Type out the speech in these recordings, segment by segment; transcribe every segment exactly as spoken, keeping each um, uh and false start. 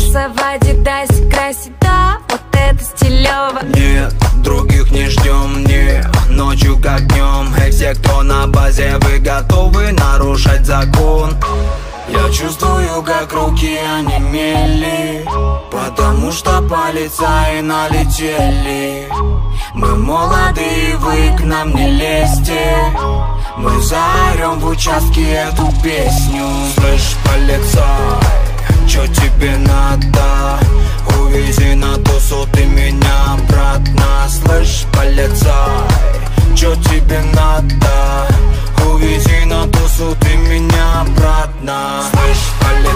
рисовать и дайся красить, да, вот это стилево. Нет, других не ждем, не ночью как днем. Эй, все, кто на базе, вы готовы нарушать закон? Я чувствую, как руки онемели, потому что полицаи налетели. Мы молодые, вы к нам не лезьте. Мы заорем в участке эту песню. Слышь, полицай, чё тебе надо? Увези на тусу ты меня обратно. Слышь, полицай, чё тебе надо? Увези на тусу ты меня обратно. Слышь,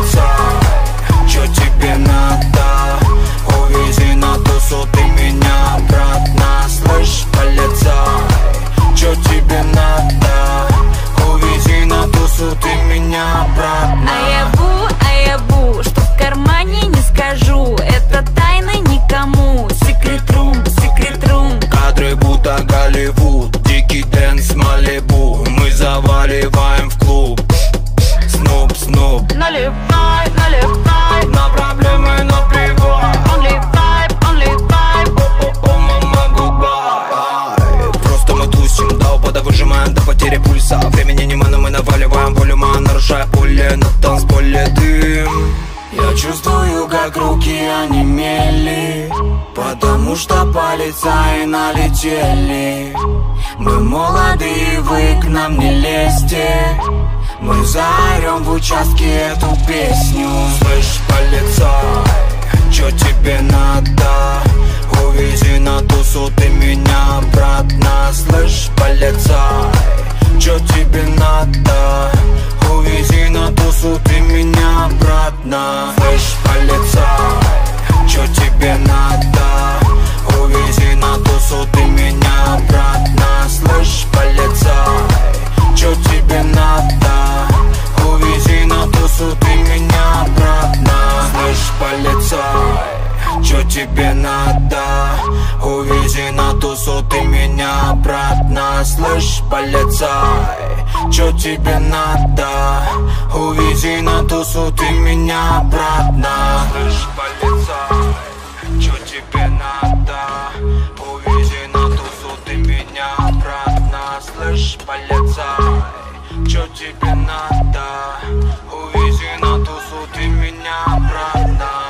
полицай, чё тебе надо? Увези на тусу ты меня обратно. Слышь, полицай, чё тебе надо? Увези на тусу ты меня обратно. А я бу, а я бу, что в кармане не скажу. Это тайна никому. Секрет рум, секрет рум. Кадры будто Голливуд, дикий дэнс Малибу. Мы заваливаем в клуб. Снуп, снуп. Наливай, наливай. На проблемы наплевай. Only vibe, only vibe. О, мама, гудбай. Просто мы тусим до упада, выжимаем до потери пульса. Времени нема, но мы наваливаем волюма, нарушая пули на танцполе дым. Я чувствую, как руки онемели, потому что полицаи налетели. Мы молодые, вы к нам не лезьте. Мы заорем в участке эту песню. Слышь, полицай, чё тебе надо? Увези на тусу ты меня обратно. Слышь, полицай, чё тебе надо? Увези на тусу ты меня обратно. Слышь, полицай, чё тебе надо? Увези на тусу ты меня обратно. Слышь, полицай, чё тебе надо? Увези на тусу ты меня обратно. Слышь, полицай, чё тебе надо? Увези на тусу ты меня обратно. Слышь, полицай, чё тебе надо? Увези на тусу ты меня обратно. Слышь, полицай, чё тебе надо? Увези на тусу ты меня обратно. Слышь, полицай, чё тебе надо? Увези на тусу ты меня обратно.